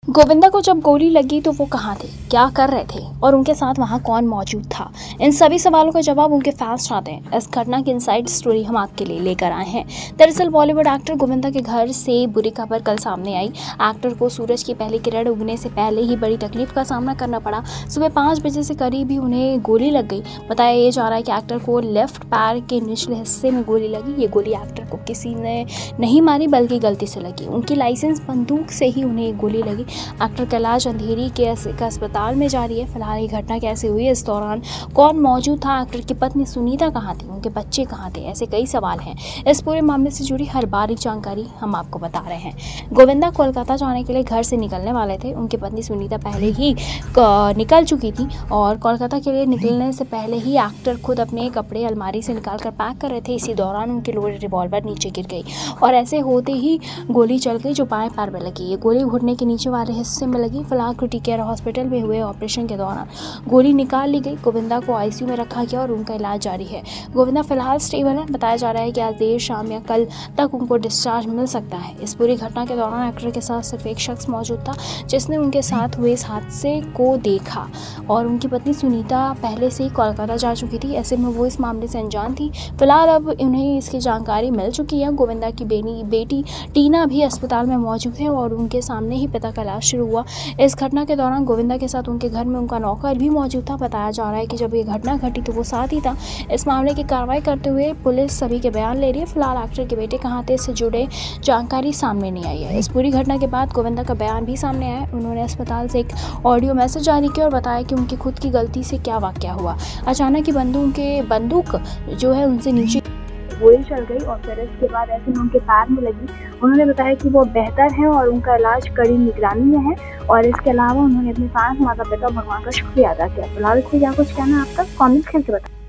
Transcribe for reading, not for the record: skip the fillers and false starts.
गोविंदा को जब गोली लगी तो वो कहाँ थे, क्या कर रहे थे और उनके साथ वहाँ कौन मौजूद था? इन सभी सवालों का जवाब उनके फैंस चाहते हैं। इस घटना की इनसाइड स्टोरी हम आपके लिए लेकर आए हैं। दरअसल बॉलीवुड एक्टर गोविंदा के घर से बुरी खबर कल सामने आई। एक्टर को सूरज की पहली किरण उगने से पहले ही बड़ी तकलीफ का सामना करना पड़ा। सुबह 5 बजे से करीब ही उन्हें गोली लग गई। बताया ये जा रहा है कि एक्टर को लेफ्ट पैर के निचले हिस्से में गोली लगी। ये गोली एक्टर को किसी ने नहीं मारी बल्कि गलती से लगी। उनकी लाइसेंस बंदूक से ही उन्हें गोली लगी। एक्टर का इलाज अंधेरी के अस्पताल में जारी है। फिलहाल ये घटना कैसे हुई, इस दौरान कौन मौजूद था, एक्टर की पत्नी सुनीता कहाँ थी, उनके बच्चे कहाँ थे, ऐसे कई सवाल हैं। इस पूरे मामले से जुड़ी हर बारीक जानकारी हम आपको बता रहे हैं। गोविंदा कोलकाता जाने के लिए घर से निकलने वाले थे। उनकी पत्नी सुनीता पहले ही निकल चुकी थी और कोलकाता के लिए निकलने से पहले ही एक्टर खुद अपने कपड़े अलमारी से निकाल कर पैक कर रहे थे। इसी दौरान उनकी लोडेड रिवॉल्वर नीचे गिर गई और ऐसे होते ही गोली चल गई जो बाएं पैर में लगी। ये गोली घुटने के नीचे वाले हिस्से में लगी। फिलहाल क्रिटिकल केयर हॉस्पिटल में हुए ऑपरेशन के दौरान गोली निकाल ली गई। गोविंदा को आईसीयू में रखा गया और उनका इलाज जारी है। गोविंदा फिलहाल स्टेबल है। बताया जा रहा है कि आज देर शाम या कल तक उनको डिस्चार्ज मिल सकता है। इस पूरी घटना के दौरान एक्टर के साथ सिर्फ एक शख्स मौजूद था जिसने उनके साथ हुए इस हादसे को देखा और उनकी पत्नी सुनीता पहले से ही कोलकाता जा चुकी थी। ऐसे में वो इस मामले से अनजान थी। फिलहाल अब उन्हें इसकी जानकारी मिल चुकी है। गोविंदा की बेटी टीना भी अस्पताल में मौजूद है और उनके सामने ही पिता का इलाज शुरू हुआ। इस घटना के दौरान गोविंदा के साथ उनके घर में उनका नौकर भी मौजूद था। बताया जा रहा है कि जब ये घटना घटी तो वो साथ ही था। इस मामले की कार्रवाई करते हुए पुलिस सभी के बयान ले रही है। फिलहाल एक्टर के बेटे कहाँ थे, इससे जुड़े जानकारी सामने नहीं आई है। इस पूरी घटना के बाद गोविंदा का बयान भी सामने आया। उन्होंने अस्पताल से एक ऑडियो मैसेज जारी किया और बताया कि उनकी खुद की गलती से क्या वाकया हुआ। अचानक ही बंदूक जो है उनसे नीचे गोली चल गई और फिर इसके बाद ऐसे में उनके पैर में लगी। उन्होंने बताया कि वो बेहतर हैं और उनका इलाज कड़ी निगरानी में है और इसके अलावा उन्होंने अपने फैंस, माता पिता, भगवान का शुक्रिया अदा किया। फिलहाल इससे क्या कुछ कहना है आपका, कमेंट्स करके बताएं।